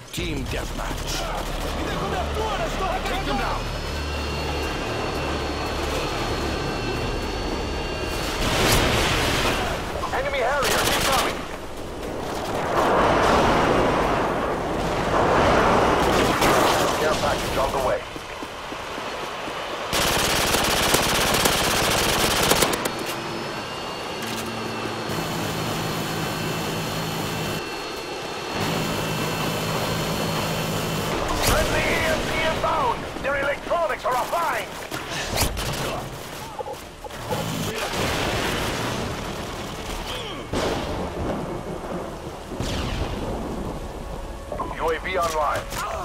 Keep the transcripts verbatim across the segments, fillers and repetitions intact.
Team deathmatch. Take them down. Enemy Harrier incoming. Care package on the way. Their electronics are offline! U A V online.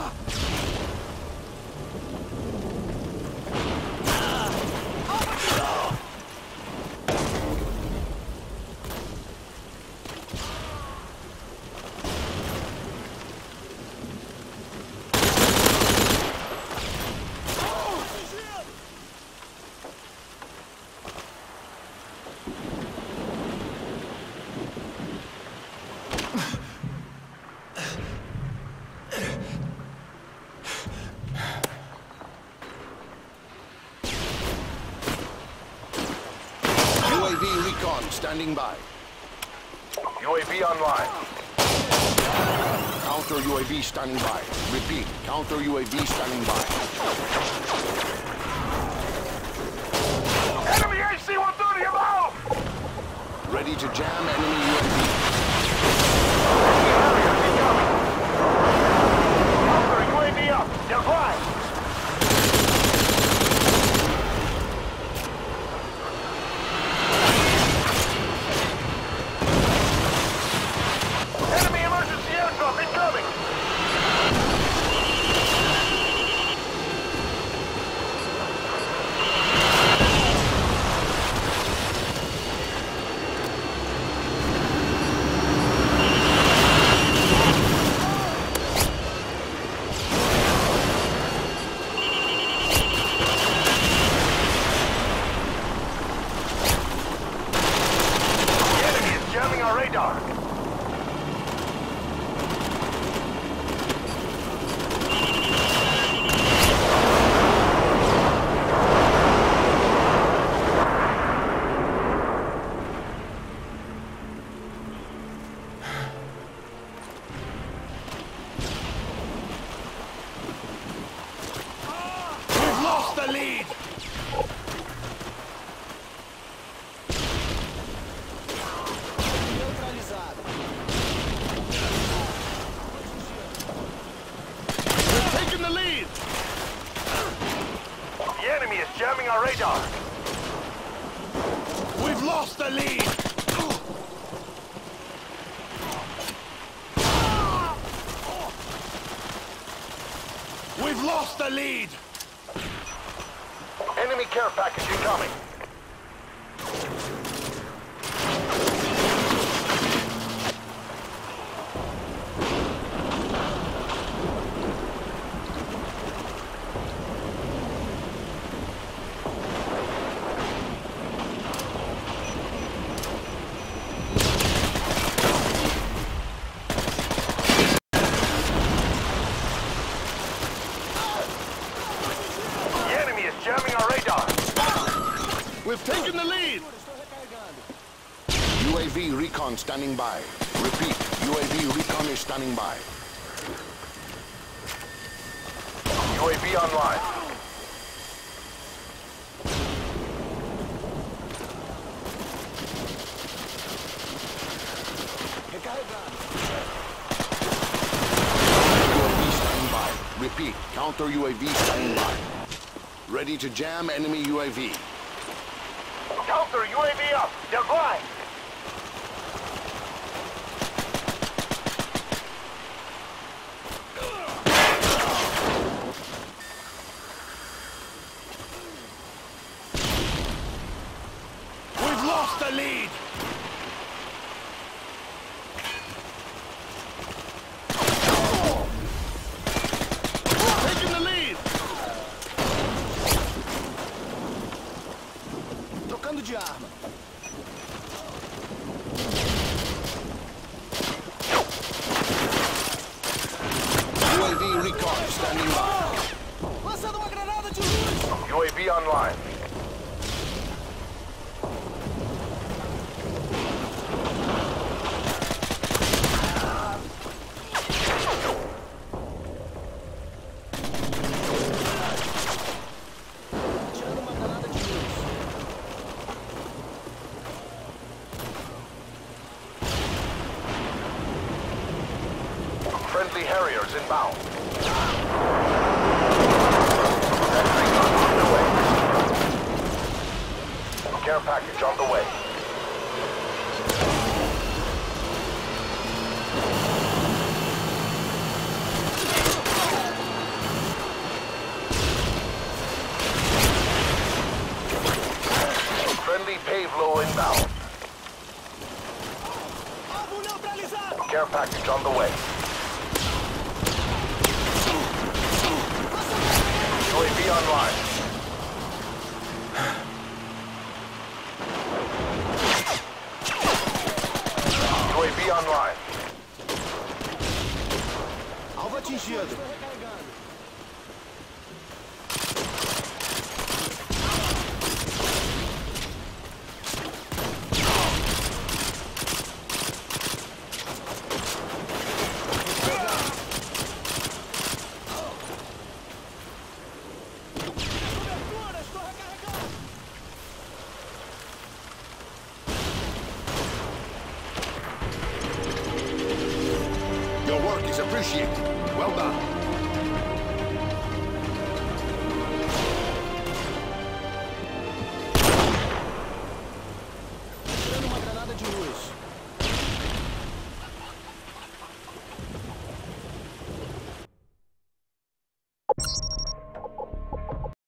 U A V recon standing by. U A V online. Counter U A V standing by. Repeat, counter U A V standing by. Enemy H C one thirty above! Ready to jam enemy U A V. Counter U A V up. They're flying. Radar. We've lost the lead. The lead! The enemy is jamming our radar. We've lost the lead! We've lost the lead! Enemy care package incoming. Jamming our radar. We've taken the lead. U A V recon standing by. Repeat, U A V recon is standing by. U A V online. U A V standing by. Repeat, counter U A V standing by. Ready to jam enemy U A V. Counter U A V up! They're flying! We've lost the lead! Taking the lead! Trocando de arma. standing by. Lançando uma granada de luz! U A V online. Tirando uma granada de luz. Friendly Harriers inbound. Care package on the way. Friendly Pavlo inbound. Alvo neutralizado! Care package on the way. U A V online. U A V online. Alvo atingido. Your work is appreciated. Well done. Tirando uma granada de luz.